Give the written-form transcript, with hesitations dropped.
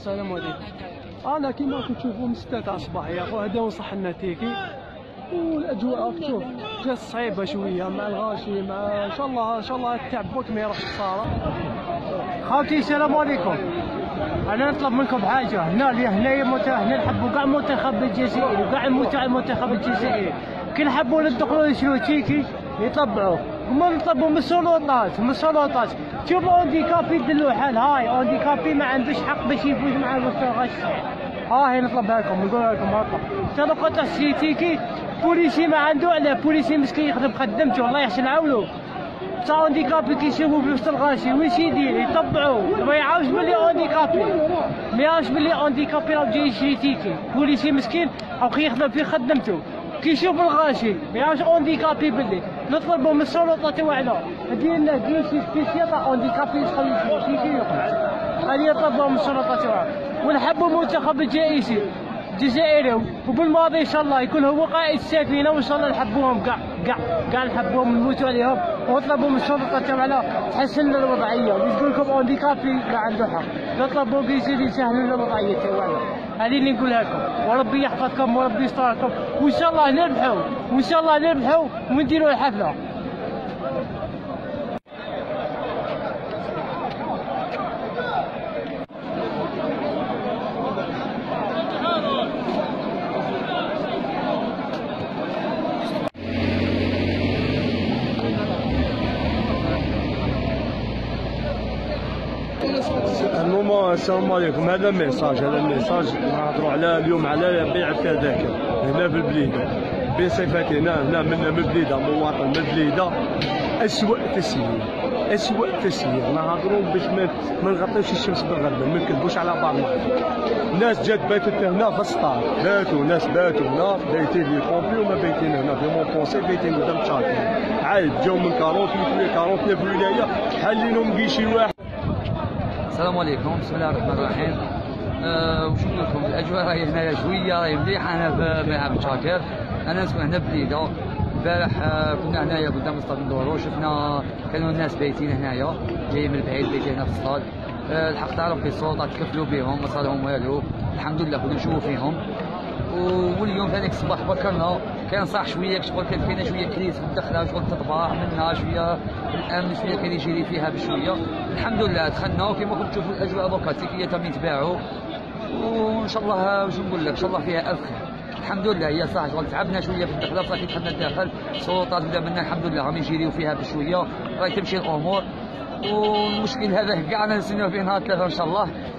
السلام عليكم. انا كيما كتشوفوا من 6 تاع الصباح يا خو هذا ونصح لنا تيكي، والاجواء كتشوف جات صعيبه شويه مع الغاشي مع ان شاء الله التعب بك ما يروحش الصاله. خاوتي السلام عليكم. انا نطلب منكم حاجه، هنايا هنا نحبوا كاع المنتخب الجزائري وكاع المنتخب الجزائري كي نحبوا ندخلوا يشرو تيكي يطبعوا، وما نطلبوا من السلطات شوفوا اونديكابي يدلوا حال هاي اونديكابي ما عندوش حق باش يفوز مع الغش. هاي نطلبها لكم نقولها لكم هاكا سلطات السيتيكي بوليسي ما عنده على بوليسي مسكين يخدم خدمته الله يحسن عاونو. تا اونديكابي كيشوفوا في وسط الغاشي ويش يدير يطبعوا ما يعرفش بلي اونديكابي راه جاي يشري تيكي بوليسي مسكين او يخدم في خدمته كيشوف الغاشي ما يعرفش اونديكابي بلي. نطلبوا من السلطات تاعنا دير لنا كيشي سبيسيال تاع اونديكابي يدخل يشري تيكي يخرج. هذه نطلبوا من السلطات تاعنا ونحبوا المنتخب الجزائري وبالماضي ان شاء الله يكون هو قائد السفينه وان شاء الله نحبوهم كاع نحبوهم نموتوا عليهم. ونطلبوا من السلطه تاعنا تحسن لنا الوضعيه ويقول لكم اونديكابي ما عنده حق. نطلبوا يزيد يسهل لنا الوضعيه تاعنا. هذه اللي نقولها لكم وربي يحفظكم وربي يستركم وان شاء الله نربحوا ونديروا الحفله. السلام عليكم. هذا ميساج نهضروا على اليوم على بيع التذاكر هنا في البليده بصفتنا هنا من البليده مواطن من البليده. اسوء تسيير نهضروا باش ما نغطيوش الشمس بالغربه ما نكذبوش على بعضنا. ناس جات باتت هنا في السطار ناس باتوا هنا بايتين لي كومبلي وما بايتين هنا في مون بونسي بايتين قدام تشاكي عايد جاو من 49 ولايه حلينهم كيشي واحد. السلام عليكم. بسم الله الرحمن الرحيم. وش نقول لكم الاجواء راهي هنايا شويه راهي مليحه. انا في ملعب شاكر انا نسكن هنا بليده. البارح كنا هنايا قدام اسطاد ندورو شفنا كانوا الناس بايتين هنايا جايين من بعيد بايتين هنا في الاسطاد. الحق تعرف في السلطات تكفلوا بهم ما صارهم والو الحمد لله كنا نشوفوا فيهم. واليوم ثاني الصباح بكرنا كان صح شويه شغل كان فينا شويه كريس في الدخله شغل تطباع منا شويه الامن شويه كان يجري فيها بشويه. الحمد لله دخلنا وكما كنتم تشوفوا الاجواء دوكا التيكيه تم يتباعوا وان شاء الله واش نقول لك ان شاء الله فيها الف خير. الحمد لله هي صح شغل تعبنا شويه في الدخله صح دخلنا الداخل السلطات بدا منا الحمد لله راهم يجريوا فيها بشويه راهي تمشي الامور. والمشكل هذا كاع نستناو فيه نهار 3 ان شاء الله